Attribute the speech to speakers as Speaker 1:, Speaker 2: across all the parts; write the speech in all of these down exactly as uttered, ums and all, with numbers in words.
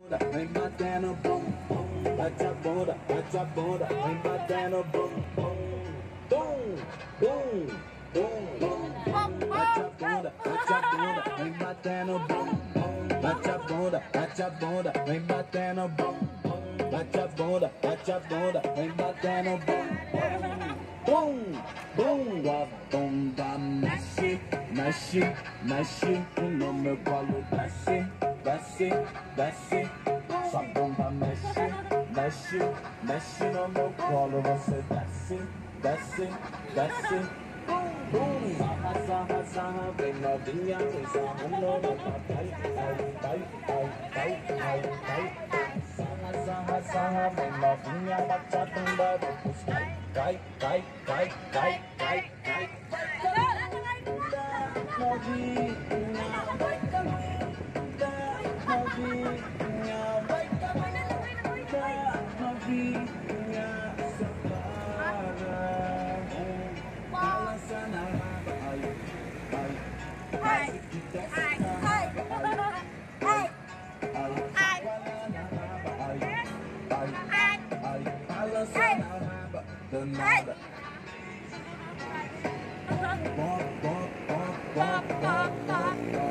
Speaker 1: Vem batendo bum, bum, bate a bunda, bate a bunda, vem batendo bum, bum, bum, bum, bum, bum, bate a bunda, bate a bunda, vem batendo bum, bum, bate a bunda, bate a bunda, vem batendo bum, bum, bate a bunda, bate a bunda, vem batendo bum, bum, bum, a bunda mexe, mexe, mexe, no meu colo desce, desce, desce. Sua bunda mexe, mexe, mexe no meu colo. Você desce, desce, desce. Bum, sarra, sarra, sarra, vem novinha, vem sarrando no papai. Ai, ai, ai, ai, ai, ai. Sarra, sarra, sarra, vem novinha, bate a bunda, depois cai, cai, cai, cai, cai, cai, cai. Novinha, novinha, vai novinha, safada, balança na raba, ai, ai, ai, desce na raba, ai, ai, ai, na raba, ai, ai, ai, balança na raba, danada. Bom, bom, bom, bom, bom, bom,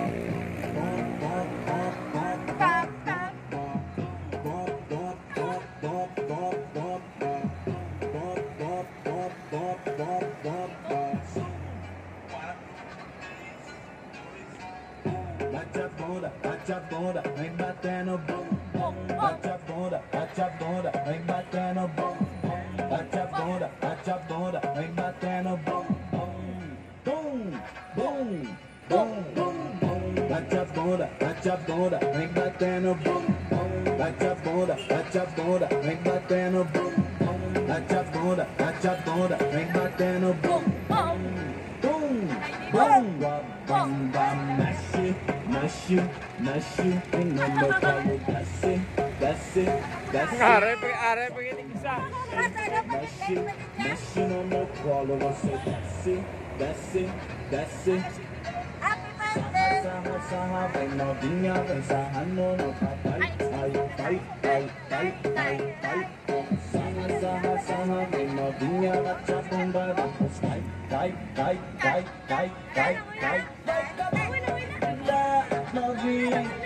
Speaker 1: bate a bunda, bate a bunda, vem batendo bum, bum, bate a bunda, bate a bunda, vem batendo bum, bum, bate a bunda, bate a bunda, vem batendo bum, bum, bum, bum, bum, bum, bate a bunda, bate a bunda, vem batendo bum, bum, bate a bunda, bate a bunda, vem batendo bum, bum, bate a bunda, bate a bunda, vem batendo bum, bum, bum, bum, bum, mexe, mexe, mexe, no meu colo desce, desce, desce.
Speaker 2: Aray, aray, pagdating isa.
Speaker 1: Mexe, mexe no meu colo, você desce, desce, desce. Sarra, sarra, sarra, vem novinha, vem sarrando no papai. Ai, ai, ai, ai, ai, ai. Sarra, sarra, sarra, vem novinha, bate a bunda, depois cai, cai, cai, cai, cai, cai, cai. Novinha.